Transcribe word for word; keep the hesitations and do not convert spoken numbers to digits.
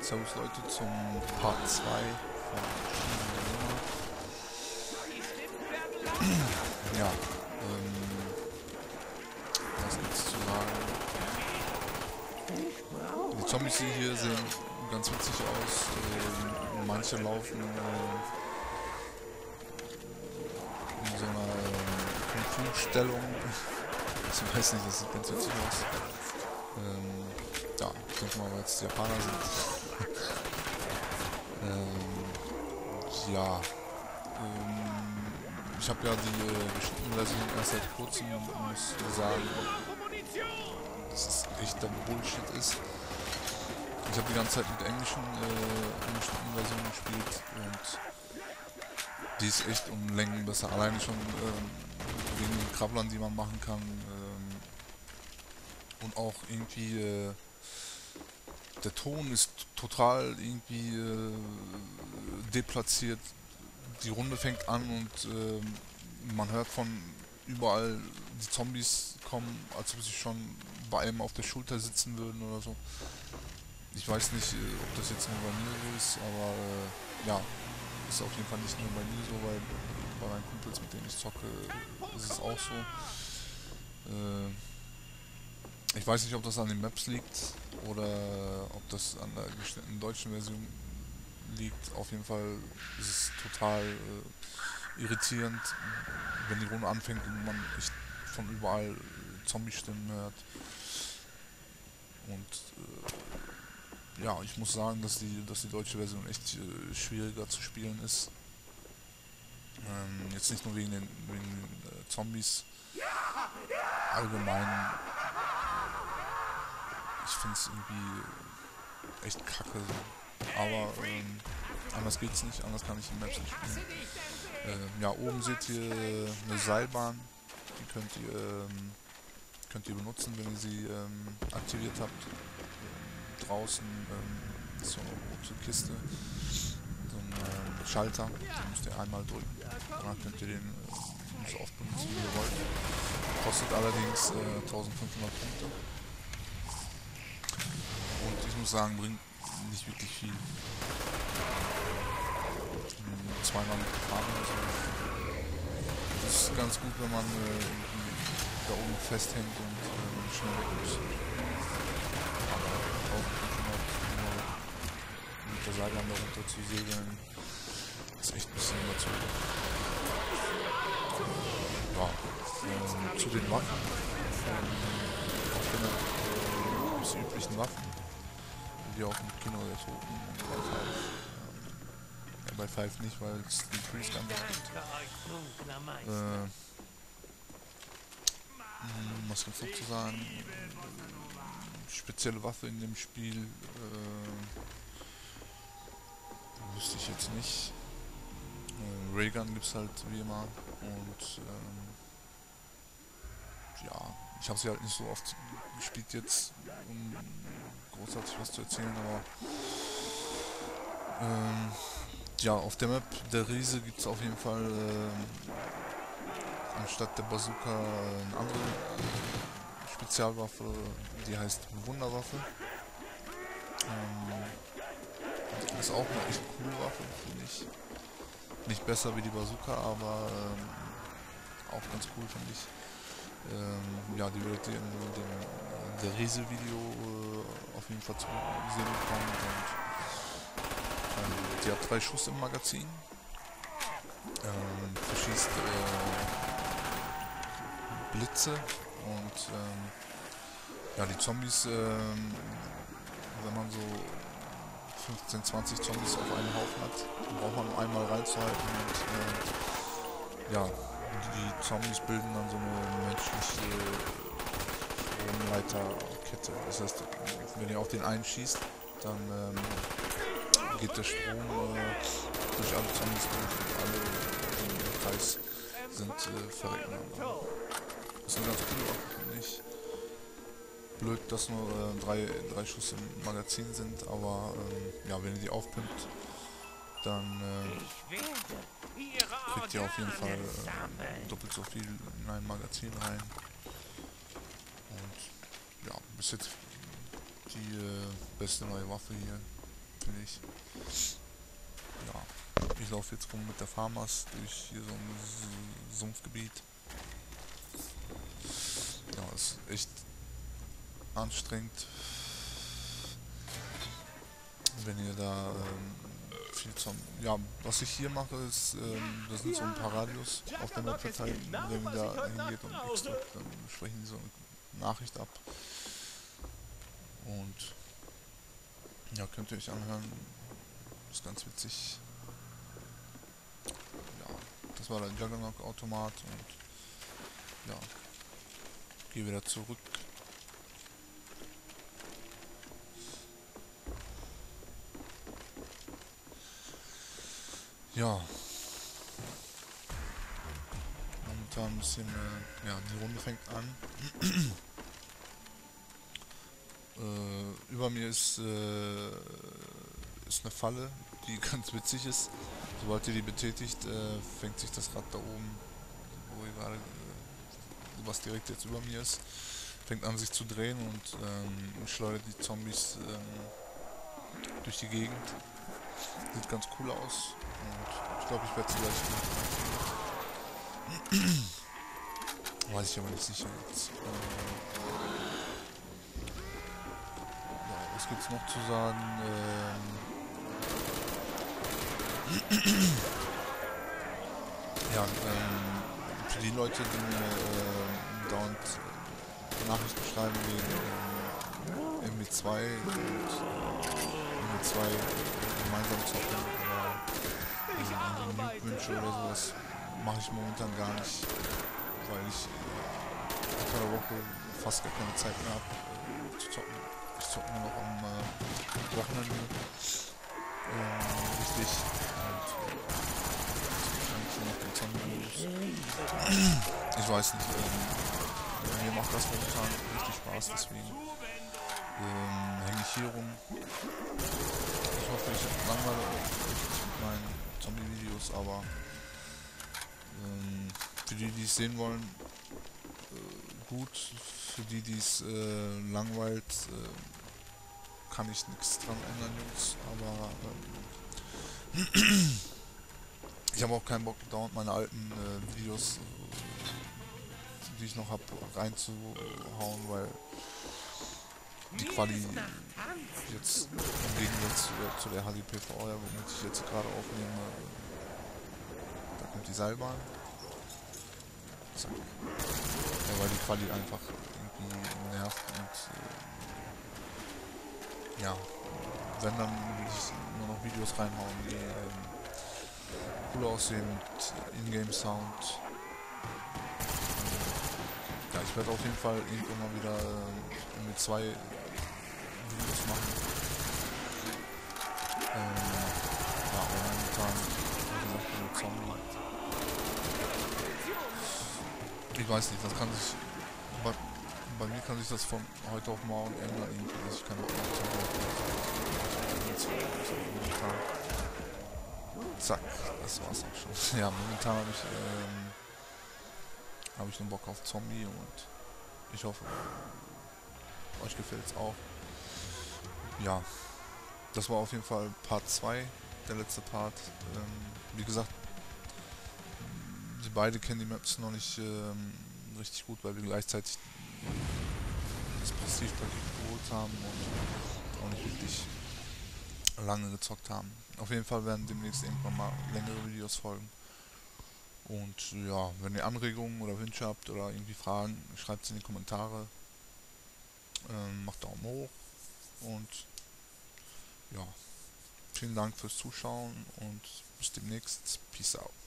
Servus Leute zum Part zwei von Schienen. Ja, ähm, was gibt's zu sagen? Die Zombies hier sehen ganz witzig aus. Ähm, manche laufen äh, in so einer äh, Kung-Fu-Stellung. Ich weiß nicht, das sieht ganz witzig aus. Ähm, ja, ich denke mal, weil es Japaner sind. ähm, ja, ähm, ich habe ja die äh, geschnittene Version erst seit kurzem und muss sagen, dass es echter Bullshit ist. Ich habe die ganze Zeit mit englischen äh, ungeschnittenen Versionen gespielt und die ist echt um Längen besser. Alleine schon ähm, wegen den Krabblern, die man machen kann. Ähm, und auch irgendwie äh, der Ton ist total irgendwie äh, deplatziert. Die Runde fängt an und äh, man hört von überall die Zombies kommen, als ob sie schon bei einem auf der Schulter sitzen würden oder so. Ich weiß nicht, äh, ob das jetzt nur bei mir so ist, aber äh, ja, ist auf jeden Fall nicht nur bei mir so, weil bei meinen Kumpels, mit denen ich zocke, ist es auch so. Äh, ich weiß nicht, ob das an den Maps liegt oder ob das an der geschnittenen deutschen Version liegt. Auf jeden Fall ist es total äh, irritierend, wenn die Runde anfängt und man echt von überall Zombie-Stimmen hört. Und äh, ja, ich muss sagen, dass die, dass die deutsche Version echt äh, schwieriger zu spielen ist. Ähm, jetzt nicht nur wegen den, wegen den äh, Zombies. Allgemein, ich finde es irgendwie echt kacke so. Aber ähm, anders geht's nicht, anders kann ich die Maps nicht spielen. Ähm, ja, oben seht ihr eine Seilbahn, die könnt ihr, ähm, könnt ihr benutzen, wenn ihr sie ähm, aktiviert habt. Ähm, draußen ähm, ist so eine rote Kiste, so ein ähm, Schalter, den müsst ihr einmal drücken. Danach könnt ihr den äh, so oft benutzen, wie ihr wollt. Kostet allerdings äh, eintausendfünfhundert Punkte. Und ich muss sagen, bringt nicht wirklich viel. Zweimal mit gefahren oder so. Das ist ganz gut, wenn man äh, irgendwie da oben festhängt und äh, schnell weg muss. Aber eintausendfünfhundert nur mit der Seilbahn da runter zu segeln, ist echt ein bisschen überzogen. Ja, ähm, zu den Waffen. Ähm, auf der Map äh, gibt es die üblichen Waffen, wie auch im Kino der Toten und bei Five. Ja, bei Five nicht, weil es die Freeze-Gun gibt. Äh, mh, was gibt's noch zu sagen? Äh, spezielle Waffe in dem Spiel äh, wüsste ich jetzt nicht. Äh, Raygun gibt's halt wie immer und ähm, ja, ich habe sie halt nicht so oft gespielt jetzt, um großartig was zu erzählen, aber ähm, ja, auf der Map der Riese gibt es auf jeden Fall äh, anstatt der Bazooka eine andere äh, Spezialwaffe, die heißt Wunderwaffe. Ähm, ist auch eine echt coole Waffe, finde ich. Nicht besser wie die Bazooka, aber ähm, auch ganz cool, finde ich. Ähm, ja, die werdet ihr in dem äh, der Riese-Video äh, auf jeden Fall zu sehen bekommen. Und ähm, die hat drei Schuss im Magazin. Ähm, verschießt äh, Blitze und ähm, ja, die Zombies, ähm, wenn man so fünfzehn, zwanzig Zombies auf einen Haufen hat, dann braucht man einmal reinzuhalten und äh, ja, die Zombies bilden dann so eine menschliche Stromleiterkette. Das heißt, wenn ihr auf den einen schießt, dann ähm, geht der Strom äh, durch alle Zombies durch und alle, die im Kreis sind, äh, verrecken dann. Das ist eine ganz coole Waffe, finde ich. Blöd, dass nur äh, drei, drei Schuss im Magazin sind, aber ähm, ja, wenn ihr die aufpimpt, dann äh, kriegt ihr auf jeden Fall äh, doppelt so viel in ein Magazin rein. Und ja, bis jetzt die äh, beste neue Waffe hier. finde ich. Ja, ich laufe jetzt rum mit der Farmers durch hier so ein S- Sumpfgebiet. Ja, ist echt anstrengend, wenn ihr da ähm, viel zum... Ja, was ich hier mache ist, ähm, da sind so ein paar Radios auf der Map verteilt. Wenn ihr da hingeht und X drückt, dann sprechen die so eine Nachricht ab. Und ja, könnt ihr euch anhören. Ist ganz witzig. Ja, das war der Juggernaut-Automat und ja, gehe wieder zurück. Ja, momentan ein bisschen, äh, ja, die Runde fängt an. äh, über mir ist, äh, ist eine Falle, die ganz witzig ist. Sobald ihr die betätigt, äh, fängt sich das Rad da oben, wo ihr gerade, äh, was direkt jetzt über mir ist, fängt an sich zu drehen und ähm, schleudert die Zombies ähm, durch die Gegend. Sieht ganz cool aus und ich glaube, ich werde sie gleich machen. Weiß ich aber nicht sicher jetzt. Ähm, ja, was gibt's noch zu sagen? Ähm, ja, ähm, für die Leute, die mir äh, dauernd Nachrichten schreiben wegen ähm, M W zwei und M W zwei gemeinsam zocken oder äh, Wünsche oder sowas, mache ich momentan gar nicht, weil ich äh, unter der Woche fast gar keine Zeit mehr habe äh, zu zocken. Ich zocke nur noch am äh, Wochenende ähm, richtig und wahrscheinlich nur noch den Zombie-Modus. Ich weiß nicht, ähm, mir macht das momentan richtig Spaß, deswegen ähm, hänge ich hier rum. Ich hoffe, ich langweile euch nicht mit meinen Zombie-Videos, aber ähm, für die, die es sehen wollen, äh, gut. Für die, die es äh, langweilt, äh, kann ich nichts dran ändern, Jungs. Aber ähm, ich habe auch keinen Bock, dauernd meine alten äh, Videos, äh, die ich noch habe, reinzuhauen, weil die Quali jetzt im Gegensatz zu der, zu der H D P V, ja, womit ich jetzt gerade aufnehme, äh, da kommt die Seilbahn. Zack. Ja, weil die Quali einfach irgendwie nervt und äh, ja, wenn dann will ich nur noch Videos reinhauen, die ähm, cool aussehen mit Ingame-Sound. Ja, ich werde auf jeden Fall irgendwann mal wieder äh, mit zwei Videos machen. Ähm, ja, aber momentan, wie gesagt, mit Zombie. Ich weiß nicht, das kann sich, bei, bei mir kann sich das von heute auf morgen ändern, irgendwie, dass ich keine Bock mehr auf Zombie habe. Zack, das war's auch schon. Ja, momentan habe ich, ähm, habe ich nur Bock auf Zombie und ich hoffe, euch gefällt es auch. Ja, das war auf jeden Fall Part zwei, der letzte Part. Ähm, wie gesagt, sie beide kennen die Maps noch nicht ähm, richtig gut, weil wir gleichzeitig das Prestige-Paket geholt haben und auch nicht wirklich lange gezockt haben. Auf jeden Fall werden demnächst irgendwann mal längere Videos folgen. Und ja, wenn ihr Anregungen oder Wünsche habt oder irgendwie Fragen, schreibt es in die Kommentare. Ähm, macht Daumen hoch und ja, vielen Dank fürs Zuschauen und bis demnächst. Peace out.